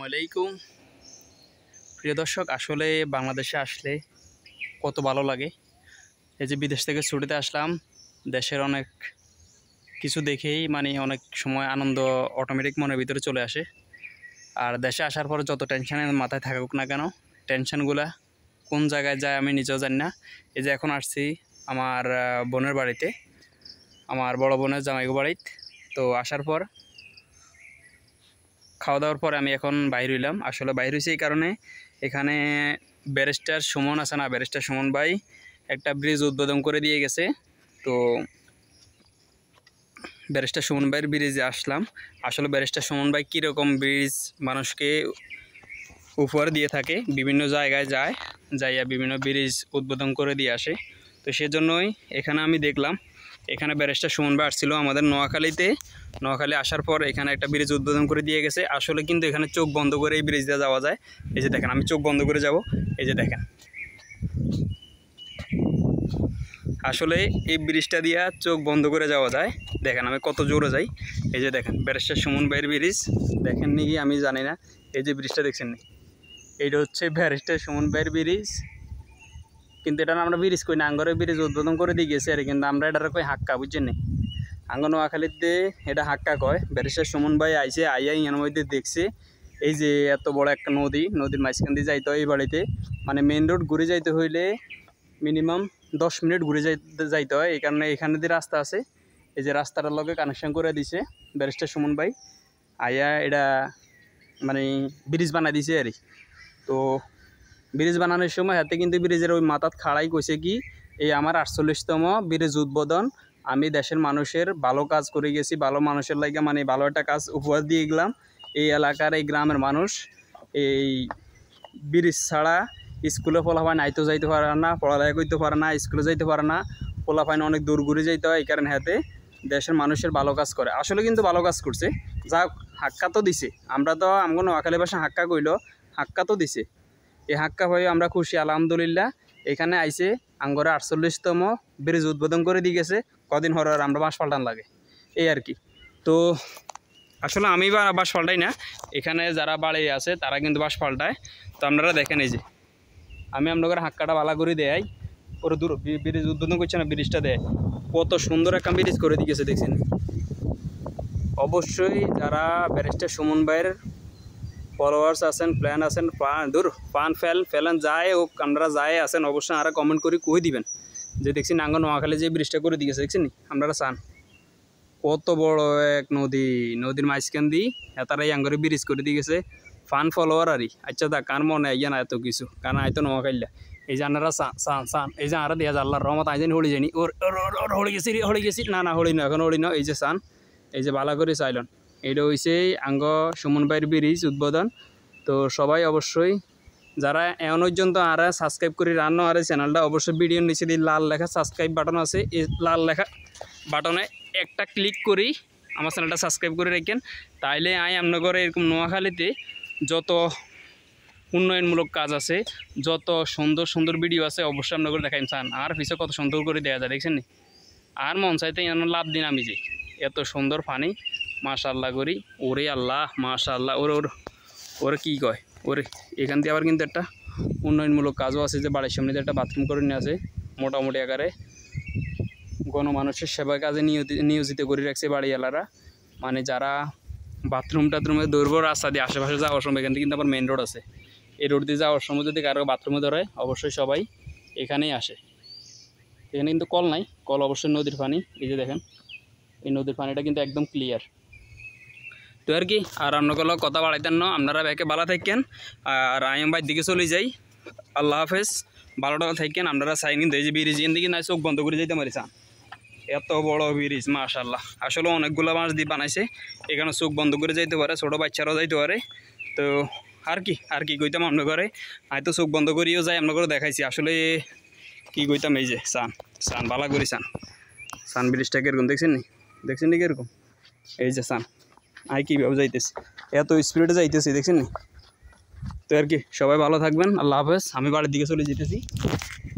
আলাইকুম প্রিয় দর্শক, আসলে বাংলাদেশে আসলে কত ভালো লাগে। এই যে বিদেশ থেকে ছুটিতে আসলাম, দেশের অনেক কিছু দেখেই অনেক সময় আনন্দ অটোমেটিক মনের ভিতরে চলে আসে। আর দেশে আসার পর যত টেনশনের মাথায় থাকুক না কেন, টেনশনগুলা কোন জায়গায় যায় আমি নিজেও জানি না। এই যে এখন আসছি আমার বোনের বাড়িতে, আমার বড় বোনের জামাইগো বাড়িতে। তো আসার পর খাওয়া দাওয়ার পরে আমি এখন বাইর হইলাম। আসলে বাইর হয়েছি এই কারণে, এখানে ব্যারিস্টার সুমন আছে না, ব্যারিস্টার সুমন ভাই একটা ব্রিজ উদ্বোধন করে দিয়ে গেছে। তো ব্যারিস্টার সুমন ভাইয়ের ব্রিজে আসলাম। আসলে ব্যারিস্টার সুমন ভাই কীরকম ব্রিজ মানুষকে উপহার দিয়ে থাকে, বিভিন্ন জায়গায় যাইয়া বিভিন্ন ব্রিজ উদ্বোধন করে দিয়ে আসে। তো সেজন্যই এখানে আমি দেখলাম, এখানে ব্যারিস্টার সুমন ভাই আসছিল আমাদের নোয়াখালী আসার পর এখানে একটা ব্রিজ উদ্বোধন করে দিয়ে গেছে। আসলে কিন্তু এখানে চোখ বন্ধ করে এই ব্রিজ দিয়ে যাওয়া যায়। এই যে দেখেন, আমি চোখ বন্ধ করে যাব। এই যে দেখেন, আসলে এই ব্রিজটা দিয়া চোখ বন্ধ করে যাওয়া যায়। দেখেন আমি কত জোরে যাই। এই যে দেখেন ব্যারিস্টার সুমন ভাইয়ের ব্রিজ, দেখেন নি কি আমি জানি না। এই যে ব্রিজটা দেখছেন নি, এইটা হচ্ছে ব্যারিস্টার সুমন ভাইয়ের ব্রিজ। কিন্তু এটা আমরা ব্রিজ কই না, আঙ্গরের ব্রিজ উদ্বোধন করে দিয়ে গেছে আর, কিন্তু আমরা এটার কই হাক্কা, বুঝছেন নি? আঙ্গ নোয়াখালীতে এটা হাক্কা কয়। ব্যারিস্টার সুমন ভাই আইসে, আইয়া ইয়ার মধ্যে দেখছে এই যে এত বড় একটা নদীর মাঝখান দিয়ে যাইতে হয় এই বাড়িতে। মেন রোড ঘুরে যাইতে হইলে মিনিমাম 10 মিনিট ঘুরে যাইতে হয়। এই কারণে এখানে দিয়ে রাস্তা আছে, এই যে রাস্তাটার লগে কানেকশন করে দিছে ব্যারিস্টার সুমন ভাই। আইয়া এটা ব্রিজ বানাই দিছে আর। তো ব্রিজ বানানোর সময় হাতে কিন্তু ব্রিজের ওই মাথাত খাড়াই কইছে কি, এই আমার 48তম ব্রিজ উদ্বোধন, আমি দেশের মানুষের ভালো কাজ করে গেছি, ভালো মানুষের লাগে ভালো একটা কাজ উপহার দিয়ে গেলাম। এই এলাকার এই গ্রামের মানুষ এই ব্রিজ ছাড়া স্কুলে পোলাপাইন আইতে যাইতে পারে না, পড়ালেখা করতে পারে না, স্কুলে যাইতে পারে না, পোলাপাইন অনেক দূর ঘুরে যাইতে হয়। এই কারণে হাতে দেশের মানুষের ভালো কাজ করে। আসলে কিন্তু ভালো কাজ করছে, যা হাক্কা তো দিছে। আমরা তো আমগো নোয়াখালী ভাষা হাক্কা কইল, হাক্কা তো দিছে। এই হাক্কা হয়ে আমরা খুশি, আলহামদুলিল্লাহ। এখানে আইসে আঙ্গরে 48তম ব্রিজ উদ্বোধন করে দিয়ে গেছে। কদিন হর আমরা বাঁশ পাল্টান লাগে এই আর কি। তো আসলে আমি বাঁশ পাল্টাই না, এখানে যারা বাড়ি আছে তারা কিন্তু বাঁশ পাল্টায়। তো আপনারা দেখেন, এই যে আমি আপনাদের হাক্কাটা বালা করে দেয় ওরা দূর ব্রিজ উদ্বোধন করছে না, ব্রিজটা দেয় কত সুন্দর একটা ব্রিজ করে দিয়ে গেছে, দেখছেন? অবশ্যই যারা ব্যারিস্টার সুমন ভাইয়ের ফলোয়ার্স আছেন, প্ল্যান আছেন, ফেলেন যায় ও আপনারা যায় আছেন, অবশ্যই আরা কমেন্ট করে কই দিবেন যে দেখছি নাঙ্গন নোয়াখালী যে ব্রিজটা করে দিয়েছে, দেখছেন নি? আপনারা চান কত বড় এক নদীর মাঝখান দিয়ে তারাই আঙ্গরে ব্রিজ করে দিয়ে গেছে। ফান ফলোয়ার আরই। আচ্ছা দা কার মনে আইয়া না এত কিছু, কারণ আইতো নোয়াখাইলা। এই যে আপনারা চান এই যে আরা দিয়া আল্লাহর রহমত আইজেন হলি জানি ওর হলি গেছি না হলি না, এখন হলি না। এই যে চান, এই যে বালা করে চাইলেন, এটা হয়েছে আঙ্গ সুমন ভাইয়ের ব্রিজ উদ্বোধন। তো সবাই অবশ্যই যারা এখন পর্যন্ত আরা সাবস্ক্রাইব করে রান্না আর চ্যানেলটা, অবশ্যই ভিডিওর নিচে দিয়ে লাল লেখা সাবস্ক্রাইব বাটন আছে, এই লাল লেখা বাটনে একটা ক্লিক করেই আমার চ্যানেলটা সাবস্ক্রাইব করে রাখেন। তাইলে আপনাদের এরকম নোয়াখালীতে যত উন্নয়নমূলক কাজ আছে, যত সুন্দর সুন্দর ভিডিও আছে, অবশ্যই আপনাদের দেখাই চান। আর পিছিয়ে কত সুন্দর করে দেওয়া যায়, দেখছেন নি? আর মন চাইতে লাভ দিন আমি যে এত সুন্দর পানি, মাশাআল্লাহ করি। ওরে আল্লাহ, মাশাআল্লাহ। ওরে কী কয় ওরে। এখান দিয়ে আবার কিন্তু একটা উন্নয়নমূলক কাজও আছে, যে বাড়ির সামনে একটা বাথরুম করে নিয়ে আছে মোটামুটি আকারে। গণমানুষের সেবা কাজে নিয়োজিত করে রাখছে বাড়িওয়ালারা। যারা বাথরুম টাথরুমে দৌড়বো রাস্তা দিয়ে আশেপাশে যাওয়ার সময়, এখান থেকে কিন্তু আবার মেন রোড আছে, এই রোড দিয়ে যাওয়ার সময় যদি কারো বাথরুমে ধরে, অবশ্যই সবাই এখানেই আসে। এখানে কিন্তু কল নাই, কল অবশ্যই নদীর পানি। এই যে দেখেন, এই নদীর পানিটা কিন্তু একদম ক্লিয়ার। তো আর কি, আর আপনাগুলো কথা বাড়াইতেন না, আপনারা ব্যাকে ভালো থাকেন। আর আইএম ভাইয়ের দিকে চলে যাই। আল্লাহ হাফেজ, ভালো টাকা থাকেন। আপনারা চাই কিন্তু এই যে ব্রিজ এখান থেকে নাই চোখ বন্ধ করে যেতে পারি চান, এত বড় ব্রিজ মাশাআল্লাহ। আসলে অনেকগুলো বাঁশ দিয়ে বানাইছে, এখানে চোখ বন্ধ করে যাইতে পারে, ছোটো বাচ্চারাও যাইতে পারে। তো আর কি কইতাম আপনাদের, হয়তো চোখ বন্ধ করিও যাই, আপনাদের দেখাইছি। আসলে কি কইতাম, এই যে চান ভালো করি চান ব্রিজটা কীরকম দেখছেন নি কীরকম? এই যে চান কীভাবে যাইতেছি, এত স্পিডে যাইতেছি, দেখছেন নি? তো আর কি, সবাই ভালো থাকবেন। আল্লাহ হাফেজ। আমি বাড়ির দিকে চলে যেতেছি।